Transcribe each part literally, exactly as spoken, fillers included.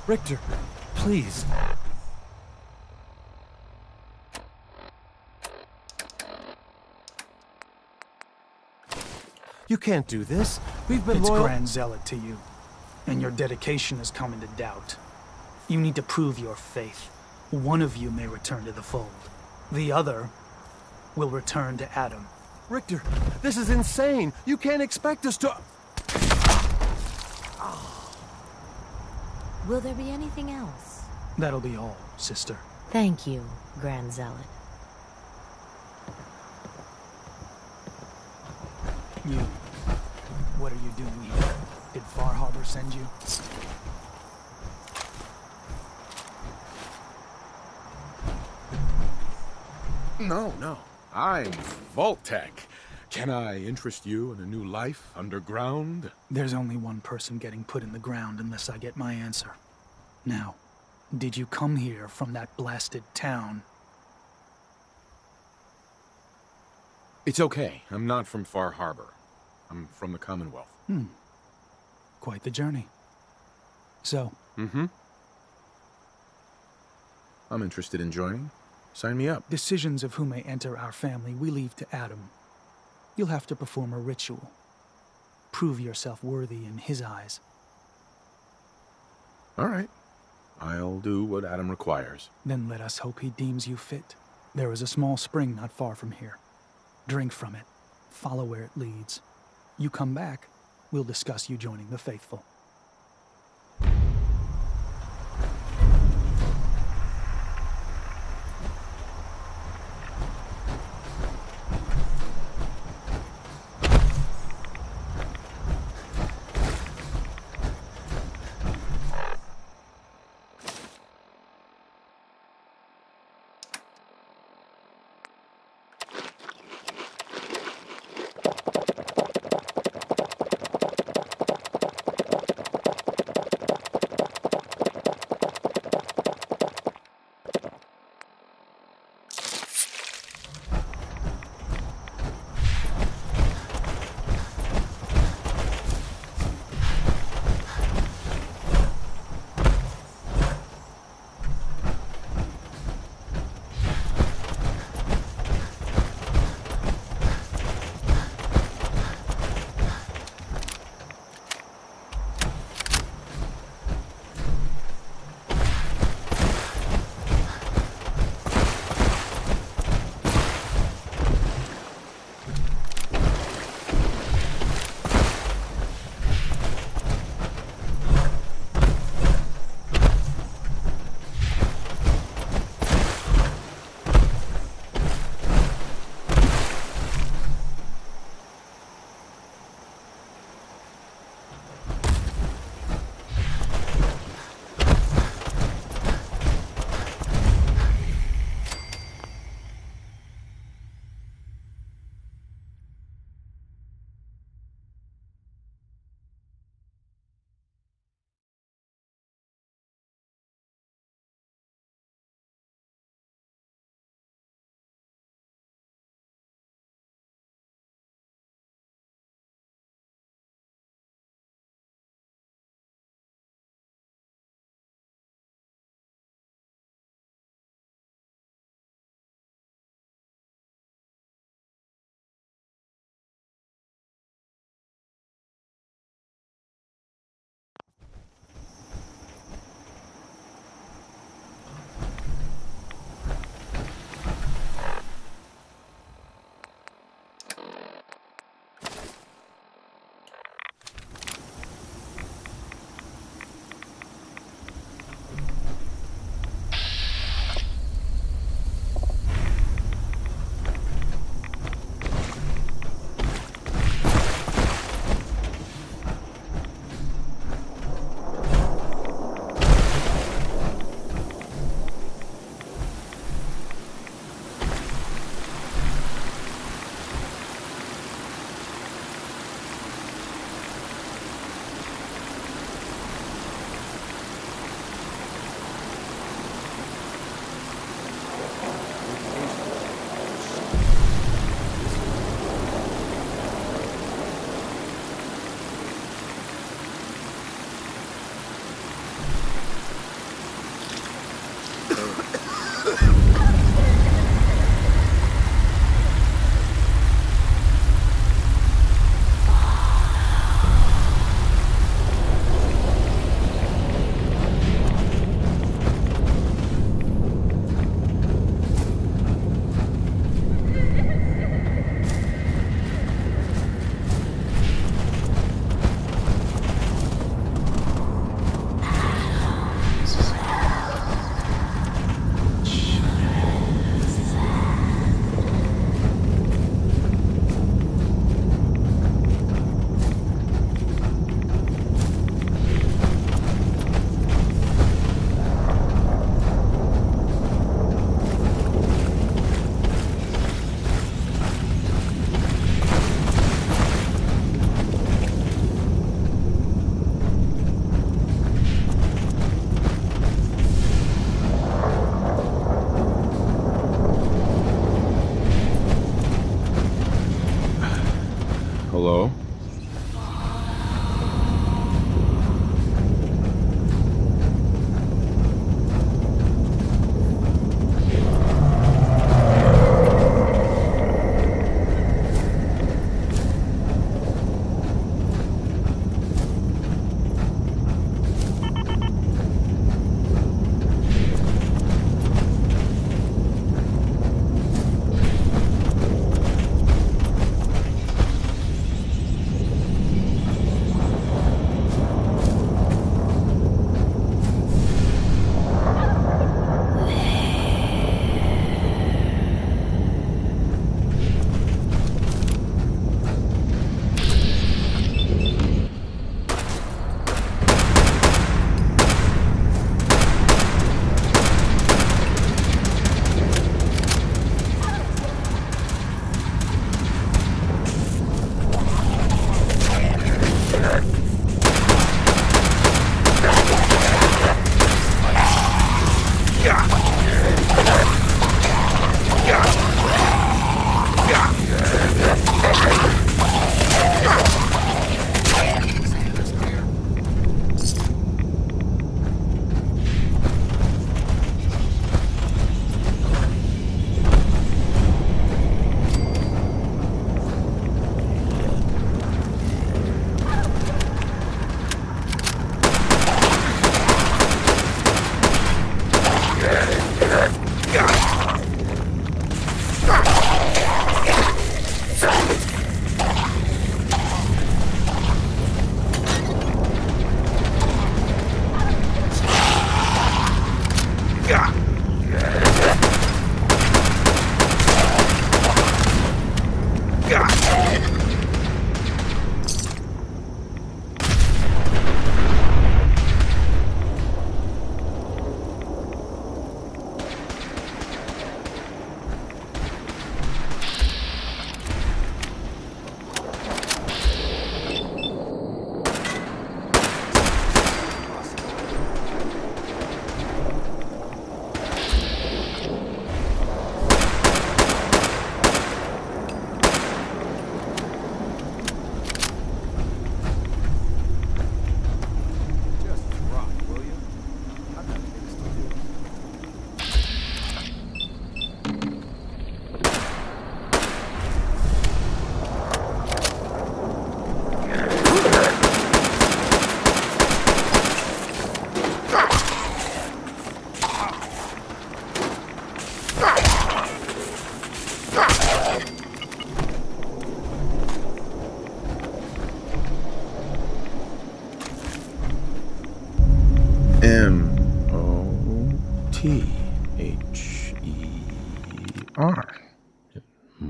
Richter, please. You can't do this. We've been It's loyal- Grand Zealot to you, and your dedication has come into doubt. You need to prove your faith. One of you may return to the fold. The other will return to Adam. Richter, this is insane. You can't expect us to... Will there be anything else? That'll be all, sister. Thank you, Grand Zealot. You. What are you doing here? Did Far Harbor send you? No, no. I'm Vault-Tec. Can I interest you in a new life underground? There's only one person getting put in the ground unless I get my answer. Now, did you come here from that blasted town? It's okay. I'm not from Far Harbor. I'm from the Commonwealth. Hmm. Quite the journey. So? Mm-hmm. I'm interested in joining. Sign me up. Decisions of who may enter our family we leave to Adam. You'll have to perform a ritual. Prove yourself worthy in his eyes. All right. I'll do what Adam requires. Then let us hope he deems you fit. There is a small spring not far from here. Drink from it. Follow where it leads. You come back, we'll discuss you joining the faithful.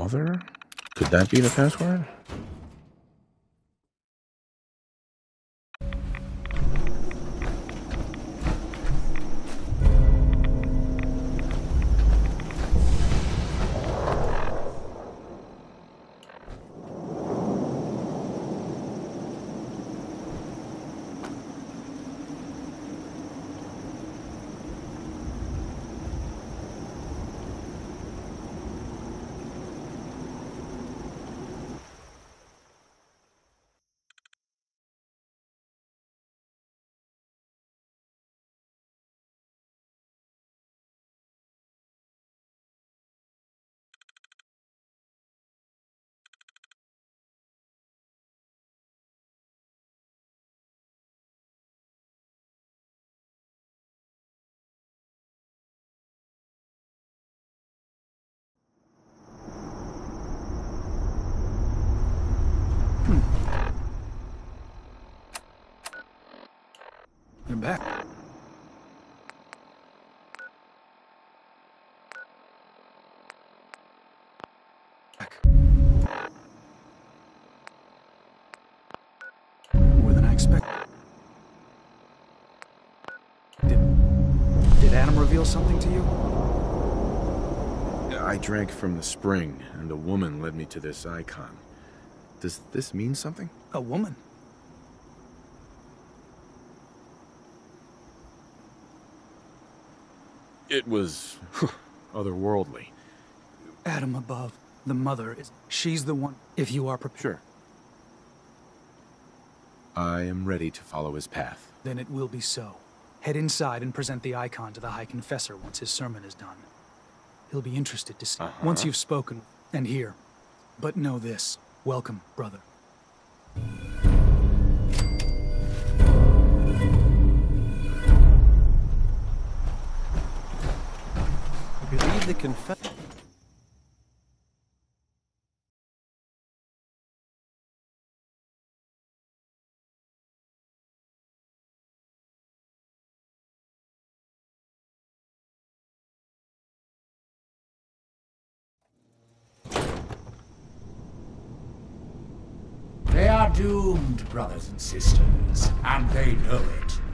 Mother? Could that be the password? You're back. More than I expected. Did, did Adam reveal something to you? I drank from the spring, and a woman led me to this icon. Does this mean something? A woman? It was otherworldly. Adam above. The mother is... She's the one... If you are prepared... Sure. I am ready to follow his path. Then it will be so. Head inside and present the icon to the High Confessor once his sermon is done. He'll be interested to see... Uh-huh. Once you've spoken and hear. But know this. Welcome, brother. Believe the confess. They are doomed, brothers and sisters, and they know it.